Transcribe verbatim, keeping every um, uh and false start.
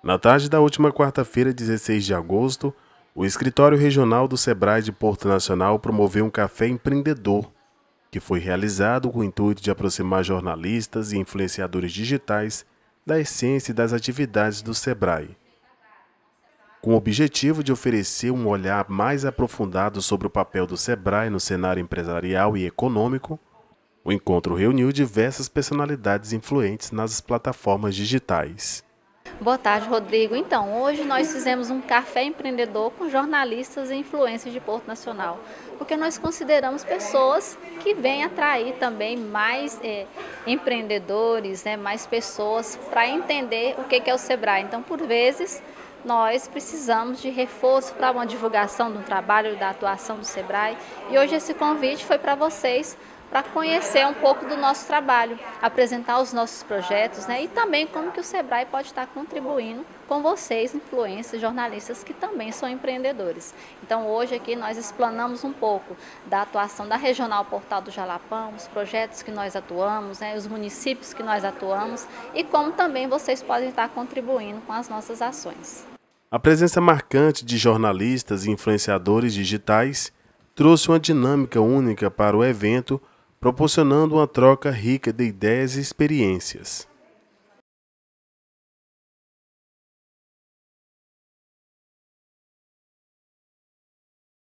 Na tarde da última quarta-feira, dezesseis de agosto, o Escritório Regional do Sebrae de Porto Nacional promoveu um café empreendedor, que foi realizado com o intuito de aproximar jornalistas e influenciadores digitais da essência e das atividades do Sebrae, com o objetivo de oferecer um olhar mais aprofundado sobre o papel do Sebrae no cenário empresarial e econômico. O encontro reuniu diversas personalidades influentes nas plataformas digitais. Boa tarde, Rodrigo. Então, hoje nós fizemos um café empreendedor com jornalistas e influencers de Porto Nacional, porque nós consideramos pessoas que vêm atrair também mais é, empreendedores, né, mais pessoas para entender o que é o Sebrae. Então, por vezes, nós precisamos de reforço para uma divulgação do trabalho e da atuação do Sebrae. E hoje esse convite foi para vocês, para conhecer um pouco do nosso trabalho, apresentar os nossos projetos, né, e também como que o Sebrae pode estar contribuindo com vocês, influencers, jornalistas que também são empreendedores. Então hoje aqui nós explanamos um pouco da atuação da Regional Portal do Jalapão, os projetos que nós atuamos, né, os municípios que nós atuamos e como também vocês podem estar contribuindo com as nossas ações. A presença marcante de jornalistas e influenciadores digitais trouxe uma dinâmica única para o evento, proporcionando uma troca rica de ideias e experiências.